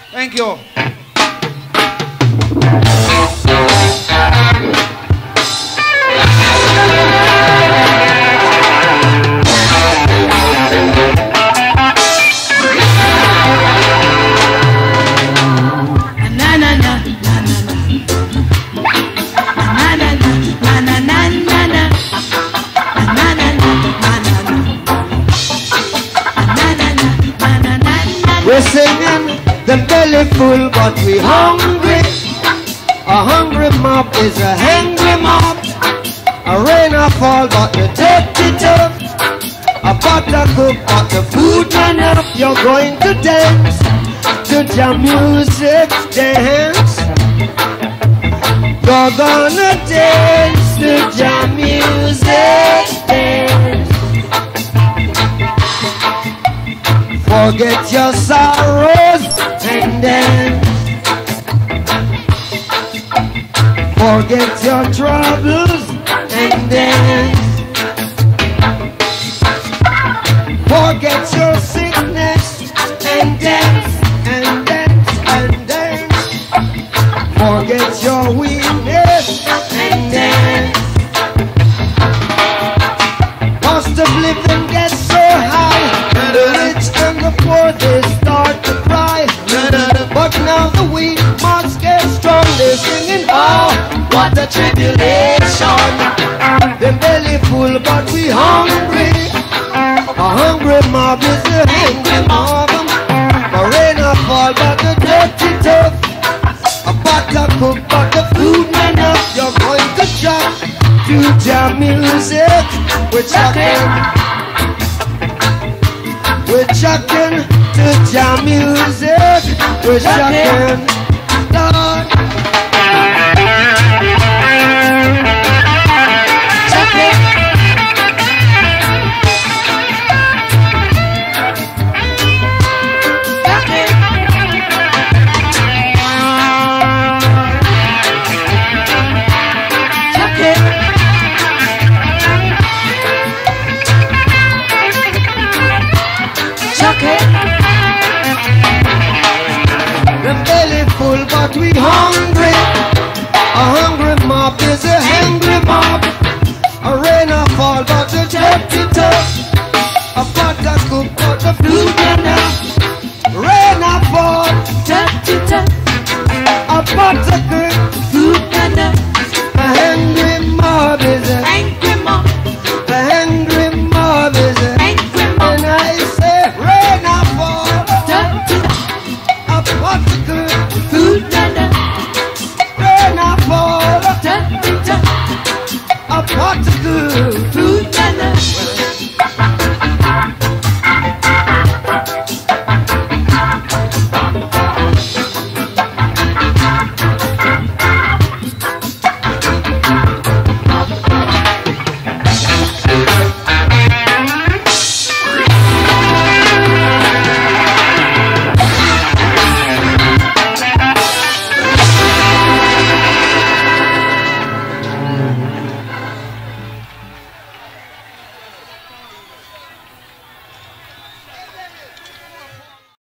Thank you. We're singing the belly full, but we hungry. A hungry mob is a hungry mob. A rain or fall, but the dirty tough. A butter cook, but the food not enough. You're going to dance to your music, dance. You're gonna dance to your music, dance. Forget your sorrows and dance. Forget your troubles and dance. Forget your sickness and dance, and dance, and dance. Forget your weakness and dance. Cost of living gets so high, the rich and the poor they start to cry. But now the weak must get strong. They're singing, oh, what a tribulation. Them belly full, but we hungry. A hungry mob is a hungry mob. A rain or fall, but the dirty tough. A butter cook, but the food not enough. You're going to chop to your music. We're chucking. We're chucking to your music. We're chucking. Lord. The belly full, but we hungry. A hungry mob is a hungry mob. A rain or fall, but the dirty tough. A butter cook, but the food enough. Rain or fall, dirty tough. A butter cook,